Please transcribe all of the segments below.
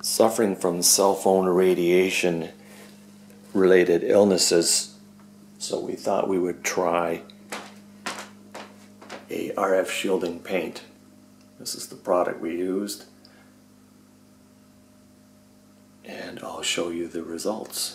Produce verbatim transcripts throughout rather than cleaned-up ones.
suffering from cell phone radiation related illnesses, so we thought we would try a R F shielding paint. This is the product we used, and I'll show you the results.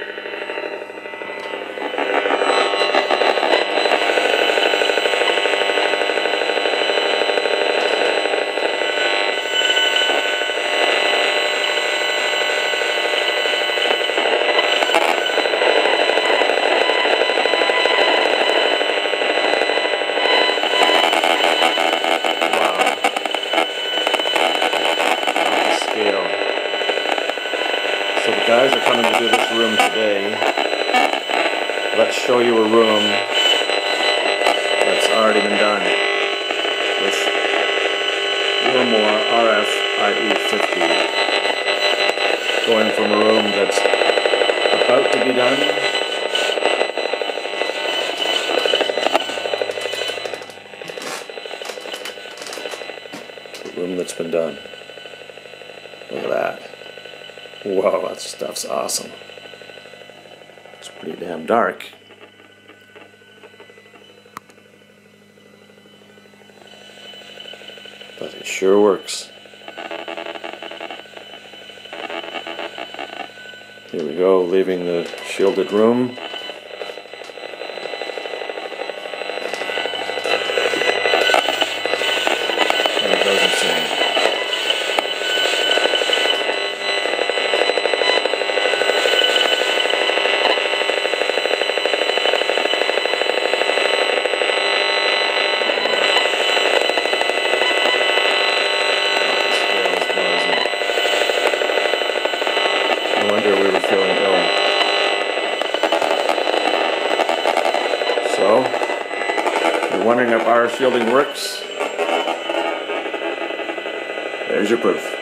So the guys are coming to do this room today. Let's show you a room that's already been done with WOREMOR R F I E fifty. Going from a room that's about to be done to a room that's been done. Look at that. Whoa, that stuff's awesome. It's pretty damn dark. But it sure works. Here we go, leaving the shielded room. And it goes insane. No wonder we were feeling ill. So, you're wondering if R F shielding works? There's your proof.